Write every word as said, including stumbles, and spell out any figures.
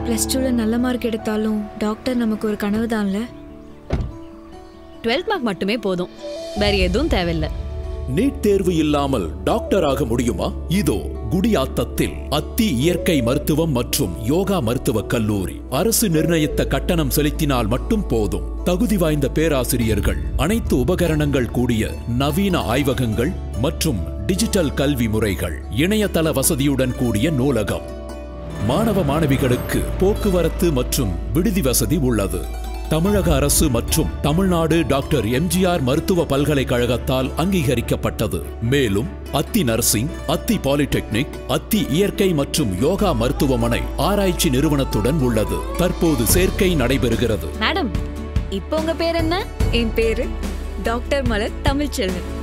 Plus டூல நல்ல mark எடுத்தாலும் டாக்டர் நமக்கு ஒரு கனவு தான்ல. டுவெல்த் மார்க் மட்டுமே போதும், வேற எதுவும் தேவையில்லை. நீட் தேர்வு இல்லாமல் டாக்டர் ஆக முடியுமா? இதோ குடியாத்தத்தில் அத்தி இயற்கை மருத்துவம் மற்றும் யோகா மருத்துவ கல்லூரி. அரசு நிர்ணயித்த கட்டணம் செலுத்தினால் மட்டும் போதும். தகுதி வாய்ந்த பேராசிரியர்கள், அனைத்து உபகரணங்கள் கூடிய நவீன ஆய்வகங்கள் மற்றும் டிஜிட்டல் கல்வி முறைகள், இணையதள வசதியுடன் கூடிய நூலகம். மாணவ மாணவிகளுக்கு போக்குவரத்து மற்றும் விடுதி வசதி உள்ளது. தமிழக அரசு மற்றும் தமிழ்நாடு டாக்டர் எம்ஜிஆர் மருத்துவ பல்கலைக்கழகத்தால் அங்கீகரிக்கப்பட்டது. மேலும் அத்தி நர்சிங், அத்தி பாலிடெக்னிக், அத்தி இயற்கை மற்றும் யோகா மருத்துவமனை ஆராய்ச்சி நிறுவனத்துடன் உள்ளது. தற்போது சேர்க்கை நடைபெறுகிறது. மேடம், இப்போ உங்க பேர் என்ன? என் பேரு டாக்டர் மலர் தமிழ்ச்செல்வன்.